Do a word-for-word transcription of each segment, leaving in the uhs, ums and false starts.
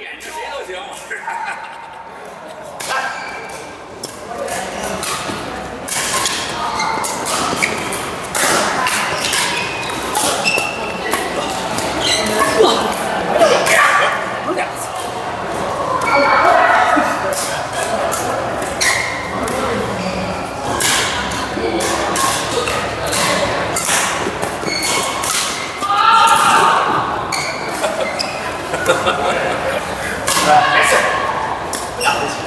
演着谁都行。 能两次。 没事，不了不起。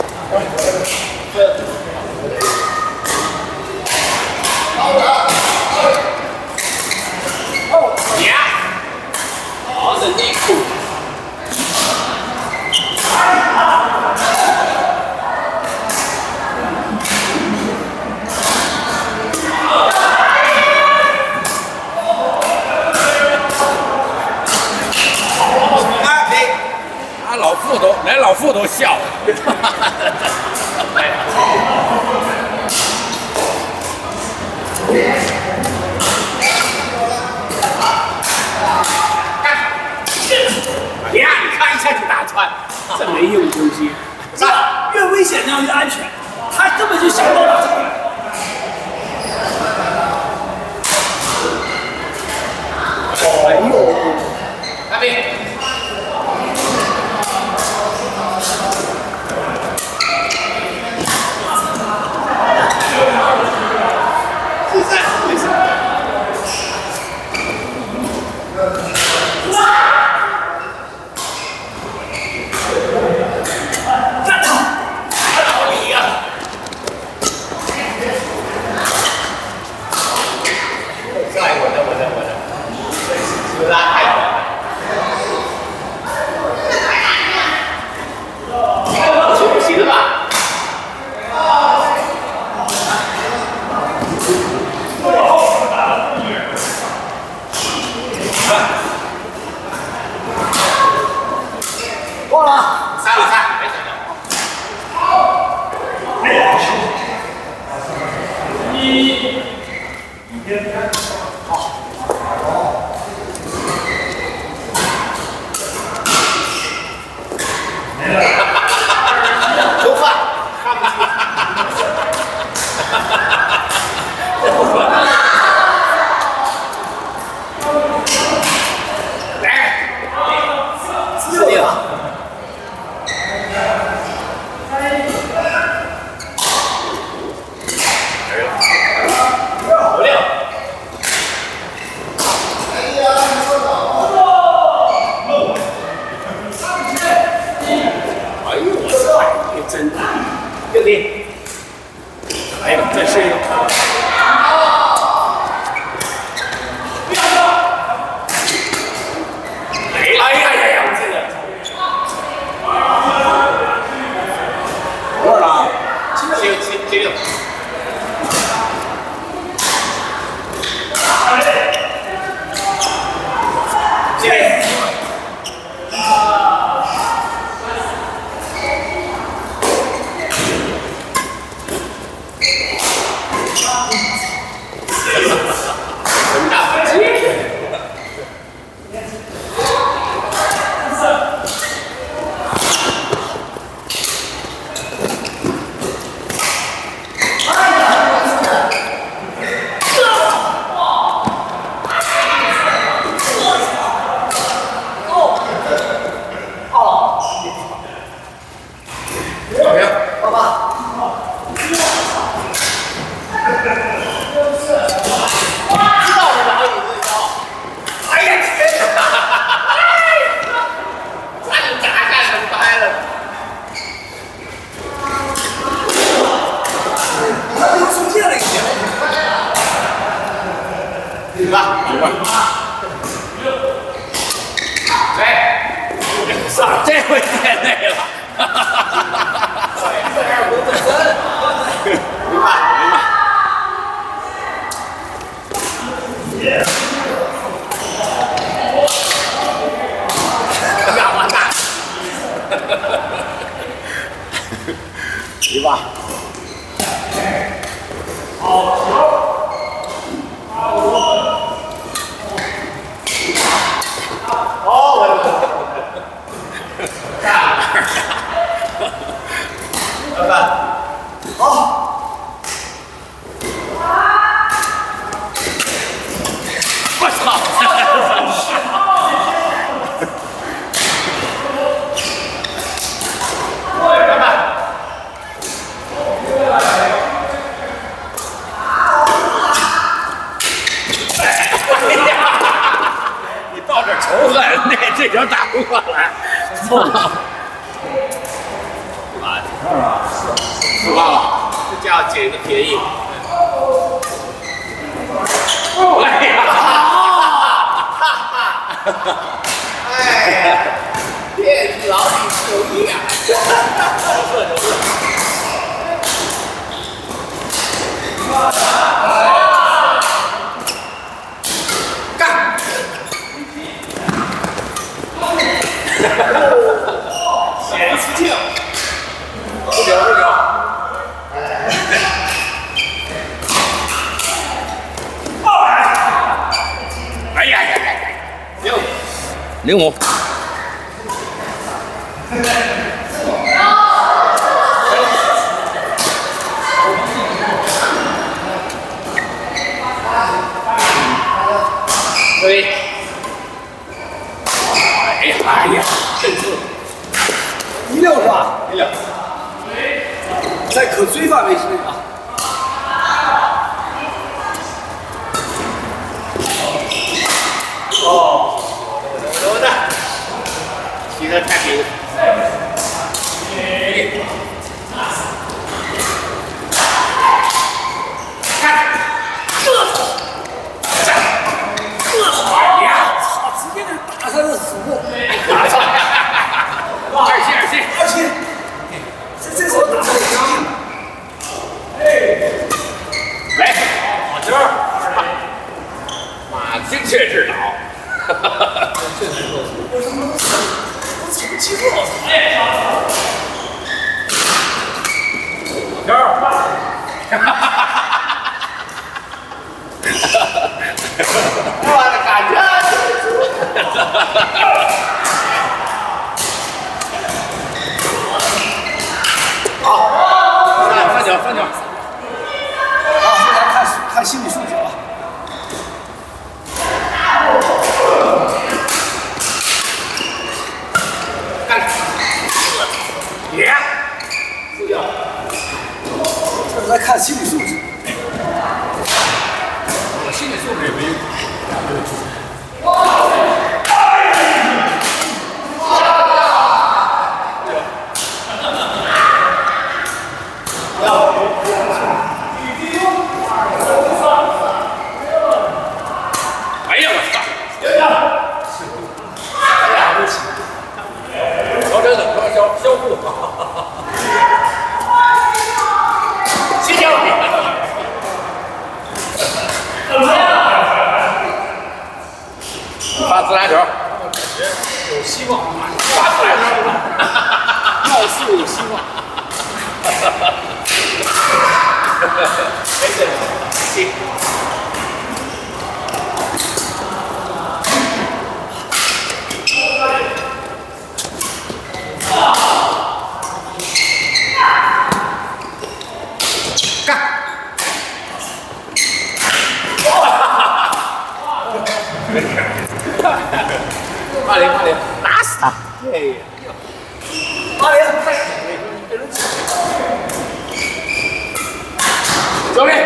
好的。哦，呀，好的，内裤。 老傅都连老傅都笑了。 呀，你看一下就打穿， 这没用的东西，这越危险要越安全，他根本就想不到打这个。 哎呦，大兵。 过了， 三了三，没想到。 一，好，没了， 都饭，来，四定。 真的，六弟，哎呦，真是一个。 哎呀呀呀呀！这个多少了？ 七六七七六。七六。哎，上这回太累了，哈哈哈哈哈！这样不动身，明白明白。呀，完蛋！一把。好球！好球！哦，我的。 仇恨，那这球打不过来。 不高了，这叫捡个便宜。 哎呀！ 哎呀，骗子老李手艺啊！干！显示镜，不行不行。 哎呀呀呀呀！ 六零五。 对。 哎呀哎呀！ 一六是吧？ 一六。 在可追范围之内啊。 哦，有的，踢得太平。看， 哎呀，操！直接给打上了死部。 二七二七二七，这这手打上了。 来，好球！妈，精确制导。哈哈哈！ 这难受。我他妈都都成气了。 球！哈哈哈！ 我的感觉。 好，三球三球。 啊，现在看看心理素质啊。 干！ 耶！ 输掉。 这是在看心理素质。 我心理素质也没用。哎呀我操！ 了不起！ 调整怎么说？消消步。七球。发自来球。 有希望， 发自来球。 貌似有希望。 没事，行。干！八零八零，打死他！哎， 八零， 教练，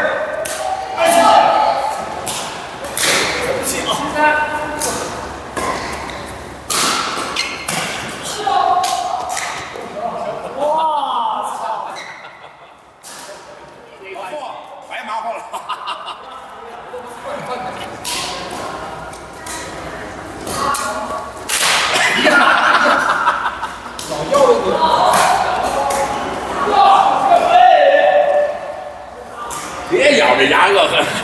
白忙活了。 老腰了你。别咬着牙恶狠。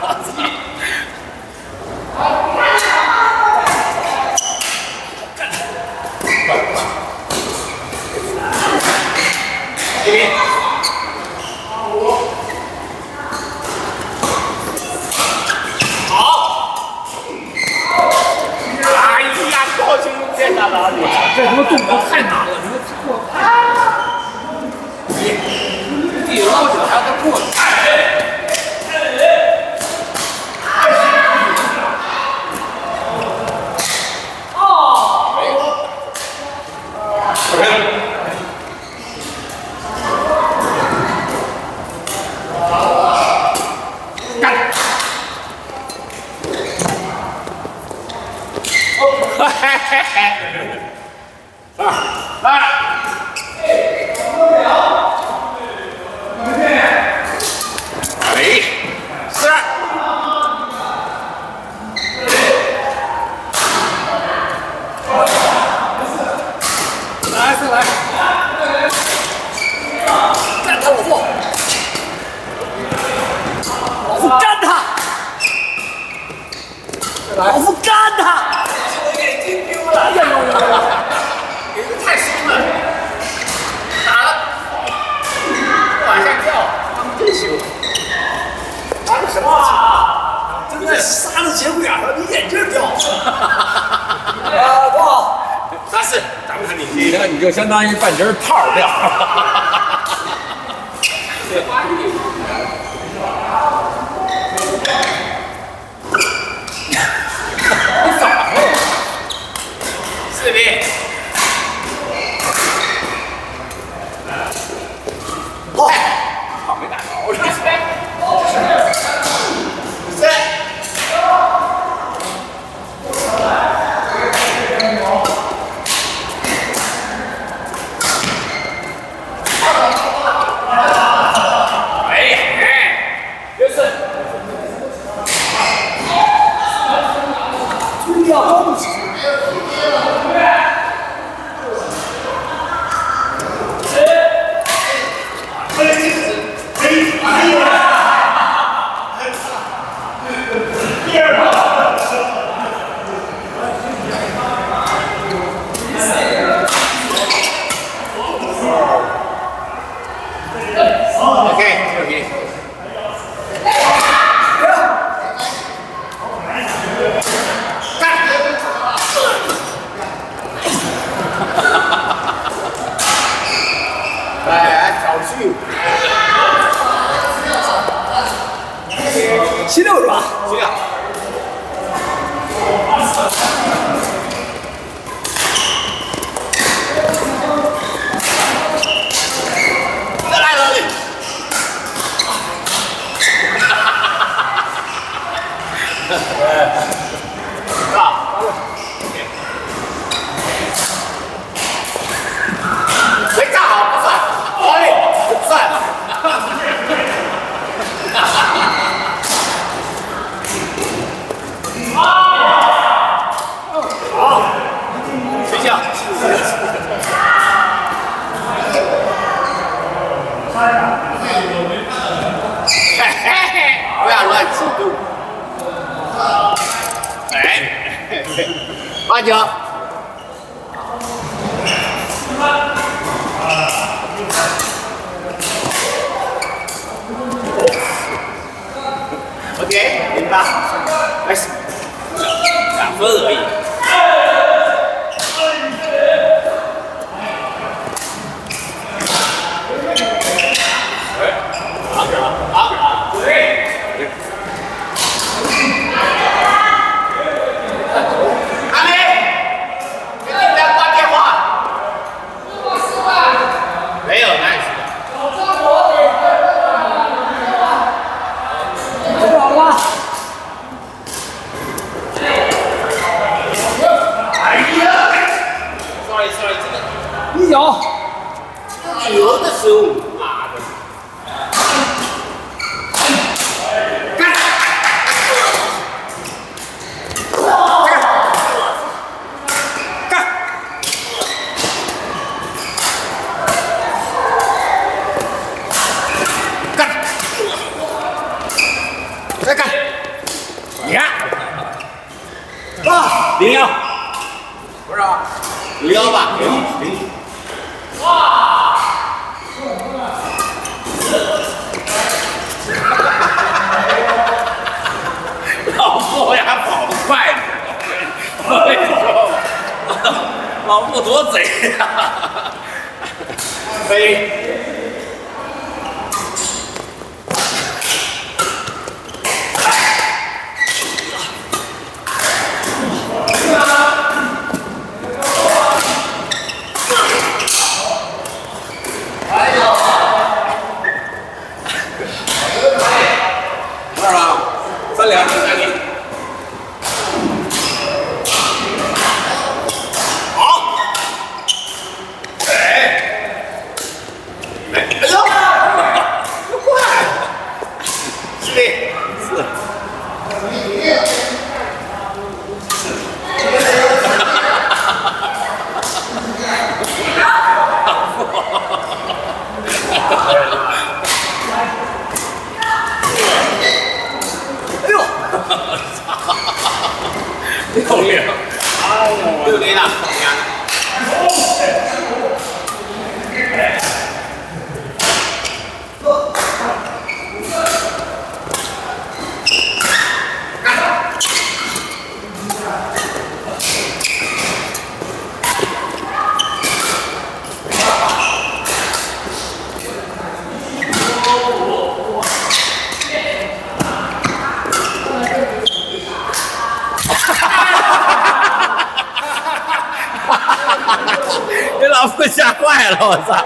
一比。好。哎呀，高兴天哪哪里？ 这他妈动作太难了，你说过你地捞起来还要再过去。干！ 二来。 哎，是。 来，再来。干他，老傅！老傅干他！老傅干他！ 我眼睛丢了！ 哎呀呀呀！ 你这太凶了，打了，往下跳，他们真凶。 什么情况？真的杀到节骨眼上，你眼镜掉了。啊，不好。 啥事？咱们看你你这你就相当于半截套掉。 你咋了？四比。 好，好没打着。 七六是吧？ 七六。再来了你。啊。没干好不算，哎，不算。 睡觉。嘿嘿嘿，不要乱激动。哎，八九。OK， 零八，开始。两分而已。 一脚， 有的时候，妈的，干，干，干，再干，呀，啊，零幺，不是啊，零幺吧，零零。 哇！老傅呀，跑得快！我跟你说，老傅多贼呀！飞。三两，三两。 零。 哎呦，六零了， 给老夫吓坏了，我操！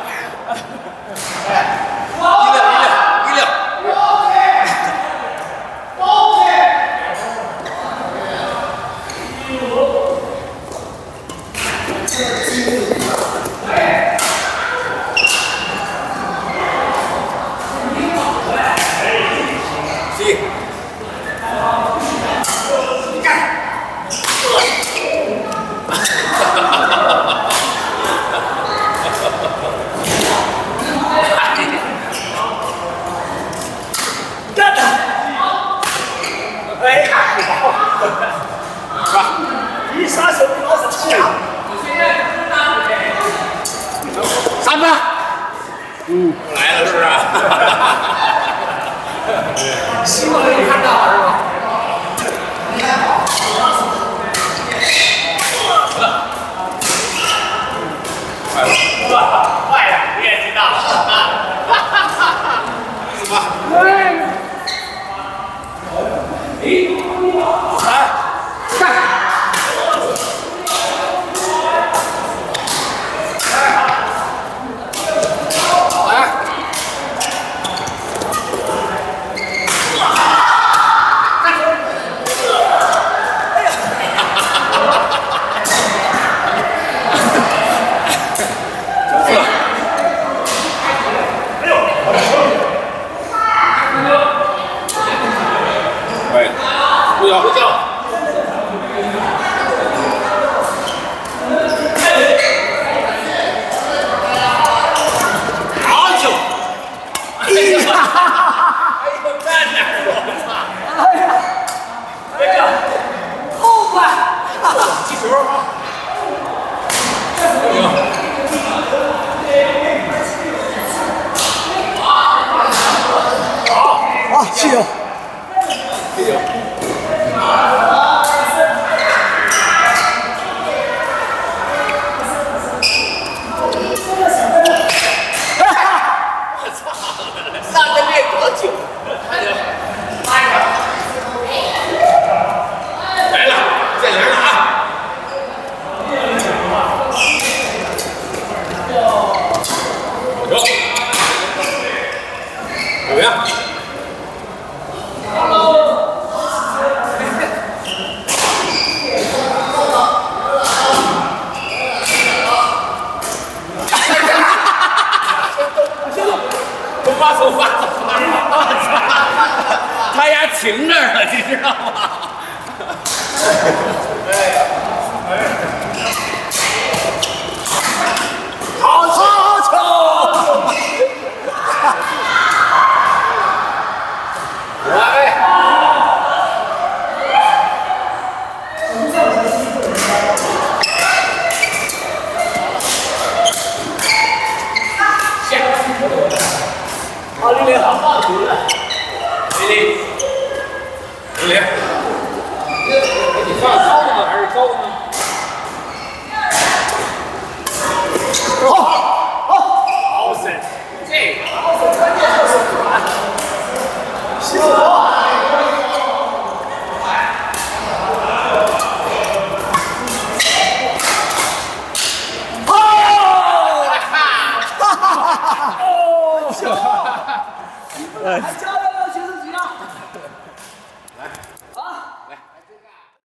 一六一六一六。七。 一杀手比老子强。 三分。 嗯，来了是不是？ 希望没看到是吧？ 快呀，练习大。什么？一、三、干！来。不要不叫。好久。哎呀！哎呦，站哪儿？我操！ 哎呀！ 别叫。 后快！ 击球啊！哎呦！ 好，七九。 七九。上个练多久？来了，见人了啊！走，怎么样？走吧走吧走吧！我操，他丫停这儿了，你知道吗？好球好球！来。 好，零零好， 零零，零零，你放高的吗？还是高的呢？ 好，好， 好深，这个， 关键就是短，行了。还交流到学生级了。